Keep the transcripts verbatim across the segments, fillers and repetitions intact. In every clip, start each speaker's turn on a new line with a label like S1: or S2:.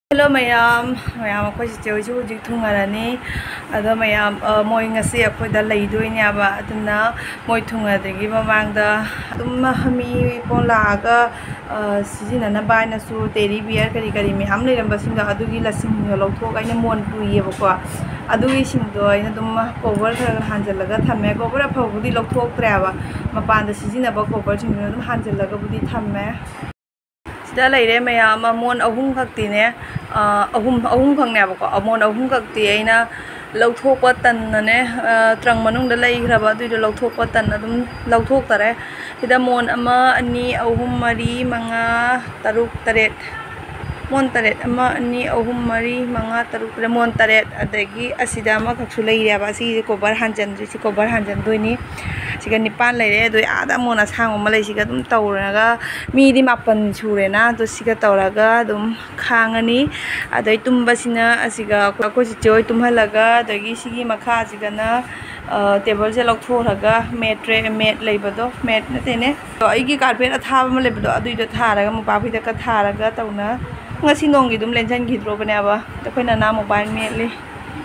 S1: Hello mayam, mayam ako si Joey Juji Tungarani. Ado mayam moy ngasi ako da laydoy niya ba aduna moy tungadagi mamangda adum hami pong laga sijina na bay na su teri beer kari kari mi ham leram basinga adugi lasing lawthok aina mon puye bako adugi singdo aina dum cover khara hanjalaga thamme cover afabudi lawthok treba mapanda sijina ba cover singdo dum hanjalaga budi thamme sida leire mayam mon ahum khakti ahum ahum phangna bako amon ahum kakti aina lawthokpa tannane trang manung da lei graba du lawthokpa tan adum lawthok tare sida mon ama ani ahum mari manga taruk taret mon taret ama ani ahum mari manga taruk taret mon taret adagi asida ma khaksu lei raba si cover hanjan si cover hanjan doini siga nipan leire do ada mon asang ma lei siga dum tawraga mi di mapan surena do siga tawraga dum khangani adai tumba sina asiga ko si joy tumhalaga dagi sigi makha siga na table je lawthoraga mat re mat leibado mat natene to aigi carpet athaba ma leibado adui do tharaga mo pa phida ka tharaga tawna ngasi nongi dum lenjan gidro bane aba to koina na mobile mat le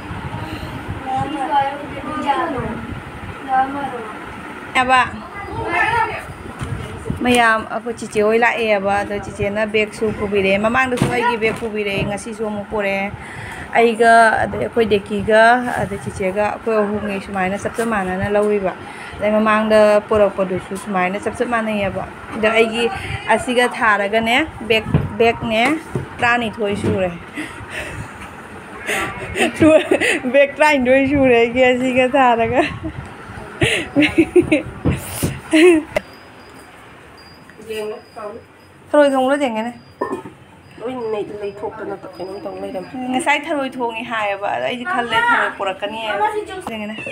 S1: aba mayam ako chiche oi la e aba do chiche na bag su pubire mamang do ai gi bag pubire ngasi su mu pore ai ga ade koi deki ga ade chiche ga ko hu ngi sumaina sap sap mana na lawi ba dai mamang da porok podu su sumaina sap sap mana ya ba da ai gi asiga thara ga ne bag bag ne trani thoi su re su bag trani thoi su re gi asiga thara ga Tharoi thong lo jeng ne
S2: oi nei lei thok na ta khain tong lei dam
S1: ngasai tharoi thong I hai ba ai ji khal le tharoi porakani jeng ne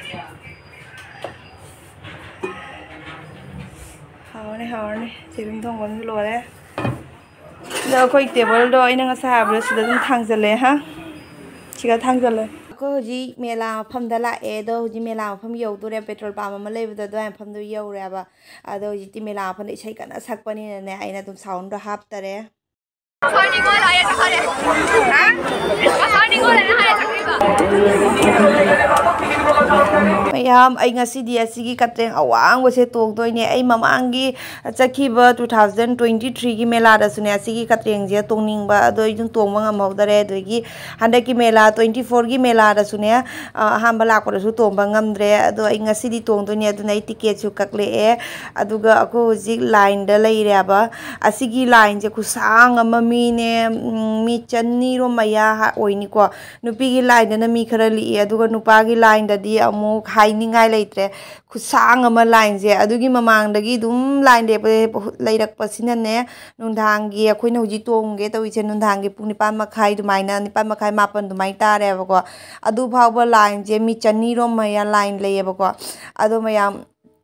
S1: haw ne haw ne chebim thong gon lo le da koi table do ina nga sa bra sida dum thangjale ha chiga thangjale ko ji mela pham da la e do ji mela pham yo do re petrol pump ma le da do pham do yo re ba ado ji ti mela pham isai kana sakpani ne aina dum sound do hap tare Sorry go la ya sakare ha sorry go la na ha sakriba mayam ai ngasi dia sigi katreng awang wase tok doi ne ai mamangi chakhiba two thousand twenty-three gi mela da sune sigi katreng je tongning ba doi jung tongma ngamau dare doi gi handa gi mela twenty-four gi mela da sune aham bala ko su tongba ngamdre ado ai ngasi di tong doi ne adu nai ticket su kakle e aduga ako hojik line da lai re ba asigi line je kusang ama mi ne mi channi ro maya oini ko nupi gi line na mi khara li aduga nupa gi line da di amu khainingai leitre khusang ama line je adugi mamang dagi dum line de leirak pasina ne nundhang gi akhoina hoji tongge tawi che nundhang gi pung nipan makhai dumaina nipan makhai mapan dumai tare ba ko adu phawba line je mi channi ro maya line leye ba ko adu mayam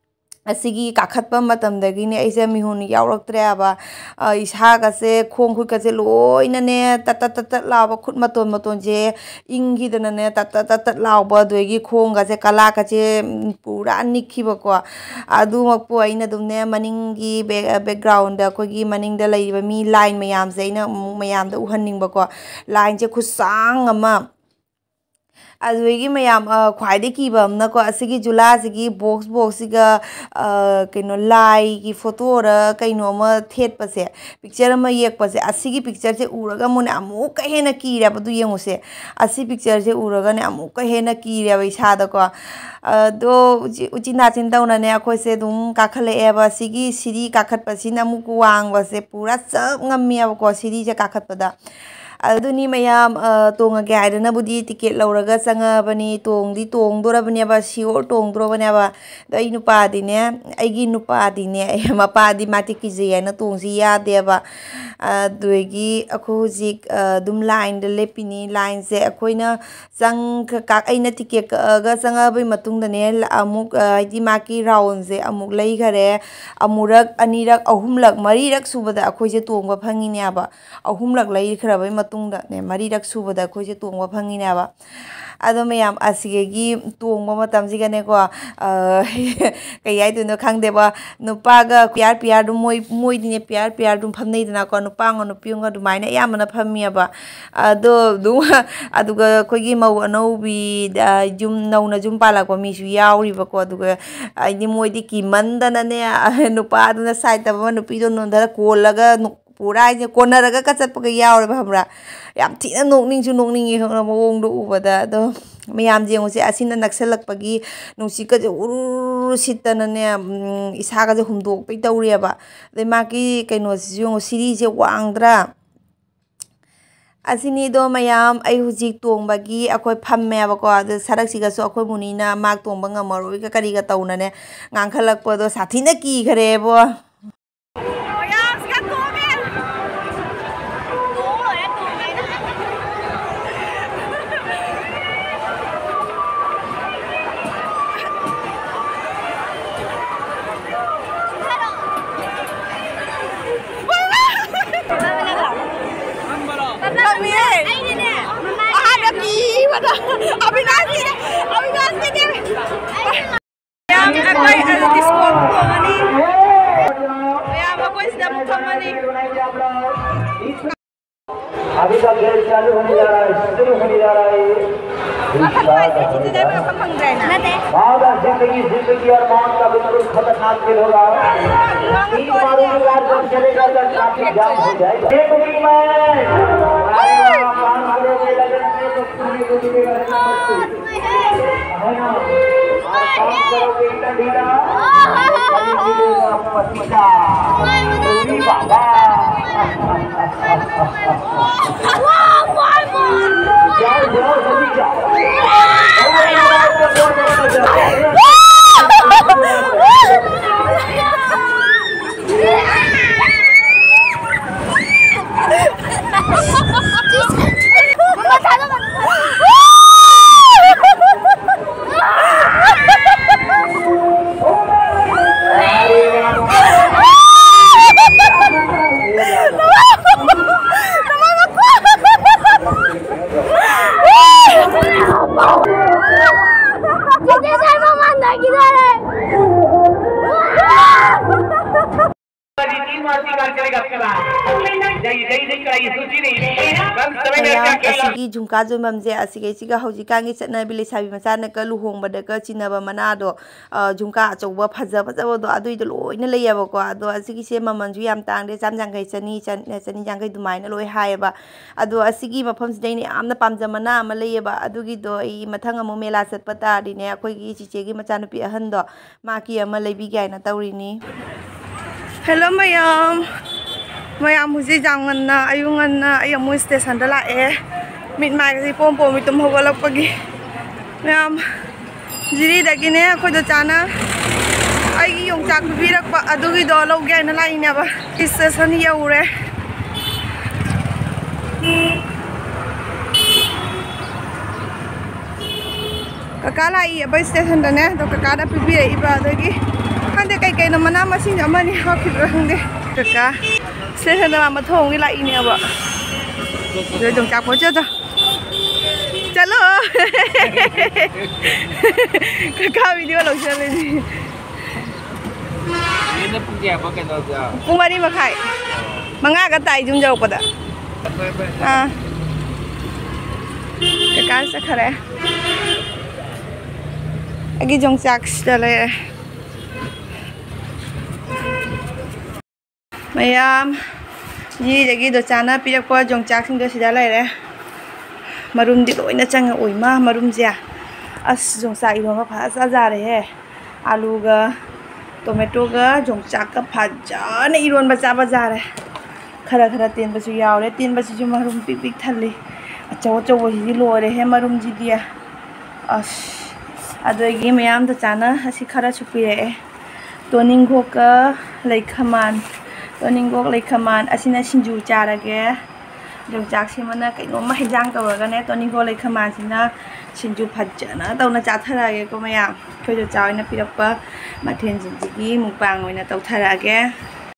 S1: asigi kakhatpa matam dagi ne aise mihun yauraktre aba isa ga se khong khu ka se loina ne tat tat tat lawa khut maton maton je ingi dana ne tat tat tat lawa doigi khong ga se kala ka che pura nikhi ba ko adu mak po aina dum ne maningi background da ko gi maning da lai ba mi line mayam se ina mayam da uhanning ba ko line je khusang ama Azwegi mayam khwaide ki bam na ko asigi jula asigi box box siga kaino lai ki photo ra kaino ma thet pase picture ma yek pase asigi picture se uraga mun amu ka hena ki ra badu yengu se asi picture se uraga ne amu ka hena ki ra bai sa da ko do uchi na chin tauna ne akhoi se dum ka khale e ba sigi siri ka khat pasina mu ku wang ba se pura chap ngam ya ko siri je ka khat pada aduni mayam tonga ge aidana budi ticket lauraga sanga bani tong di tong dora bani ba sior tong dora bani ba dai nupa di ne aigi nupa di ne mapa di mati ki je na tong si ya de ba duigi akho jik dum line de lepini line se akhoina sang ka aina ticket ga sanga bai matung da ne amuk di maki round je amuk lei gare amurak anirak ahumlak marirak subada akhoi je tong ba phangi ne ba ahumlak lei khara bai मतुंगदा ने मरीरक सुबदा खोजे तोंगवा फंगिनेबा अदो ma'am असिगे तोंगबा मतमसिगने को कई हाइदुनो खंगदेबा नुपागा प्यार प्यार दु मोय मोयदिने प्यार प्यार दु फमनेदना को नुपांग नुपियुंग दुमाइना यामना फमियाबा अदो दु अदुगा खोगी मौ अनौबी जुम नौना जुम पालाको मिसु याउरिबा को अदुगा आइदि मोयदि किमंदनने नुपादुना साइतबा नुपिदो नोंदरा कोलगा पूरा इसे कोनरगा का चटपगा याउरिबा हमरा याम थिना नोकनिंगसु नोकनिंगी हमरा मवोंदो उबदा अदो मैम जेंगोसे असिना नक्सलकपगी नुसिकजे उरु सितनने इसागाजे हुमदोकपै तौरियाबा दे माकी कैनोसिजु सिरीजे वांगद्रा असिनीदो मैम आई हुजिक तोंबगी अखोय फम्मेबको अद सरकसिगसो अखोय मुनीना माक तोंबा ngamaroiga kariga taunane ngangkhalakpado sathina ki kharebo
S3: अभी का खेल चालू होने जा रहा है शुरू होने जा रहा है जिंदगी जिंदगी और मौत का बिल्कुल खतरनाक खेल होगा तीन बारों में बार जब चलेगा तो ट्रैफिक जाम हो जाएगा एक विकेट में पांच बॉलों के लगन में तो पूरी पूरी करना मुश्किल है ना और पांच बॉलों के इतना ढीला पसीना पूरी बाबा जाओ जाओ जल्दी जाओ
S1: झुमका जुमजे असिगेसिगा हौजिकांगी चटनाबि लेसाबि मचानका लुहोंबदका चिनबा मनादो झुमका अचौबा फजा फजाबदो अदुइदो लोइना लेयबको अदो असिगिसे ममनजु याम तांगदे चामजांगै चनी चनी जांगै दुमाइना लोइ हायबा अदो असिगी मफमसिदैने यामना पामजमना अमा लेयबा अदुगिदो ई मथंग अमु मेला चटपा तारिने अखोइगी चिचेगी मचानुपि अहंदो माकी अमा लेबिगायना तौरिनी हेलो मैम मैम हुजी जांगन्ना अयुंगन्ना अयमु स्टेशन दा लाए मिट माइगसी पोम पोम मितुम होगलपगी मैम जिरी दगिने अखोइदो चाना आइगी योंचाक बिरकपा अदुगी दो लौगे आइना लाइनेबा स्टेशन यौरे कका लाई अब स्टेशन दने तो कका दा पिबिरे इबा दगी खंदे कई कई न मना मसिंग अमनी हाखिब्रा खंदे कका स्टेशन दा मथोंगी लाइनेबा जो जोंचाक पोचो तो चलो कका वीडियो लो चले जी ये पुंग क्या पके दो जा पुंग मरी मखाई मंगा का ताई जुम जाओ पदा हां कका से खरे अगी जोंचाक चले मैम जी जगी दो चाना पिरक जोंचाक सिंग सिदा लेरे मरुम दी लोइना चंग ओइमा मरुम जिया अस जोंचाक इरोमा फाजा जारे है आलू गा टोमेटो गा जोंचाक का फाजाने इरोन बचा बजारे खरा खरा तीन बसु यावरे तीन बसु जो मरुम पिक पिक थल्ली अचौ अचौ वही लोरे है मरुम जी दिया अस अदगी मैम तो चाना असी खरा सुपिरे तोनिंगो का लेखमान तोनिंगो लेखमान असिना सिंजू चारगे जोंचाक सिमना कइनोमा हिजांग तवरगने तोनिंगो लेखमान सिना सिंजू फज्जना तौना चाथरागे को मैम खैजो चावना पिरक्पा मथेन जिंजिगी मुपांग ओइना तौथरागे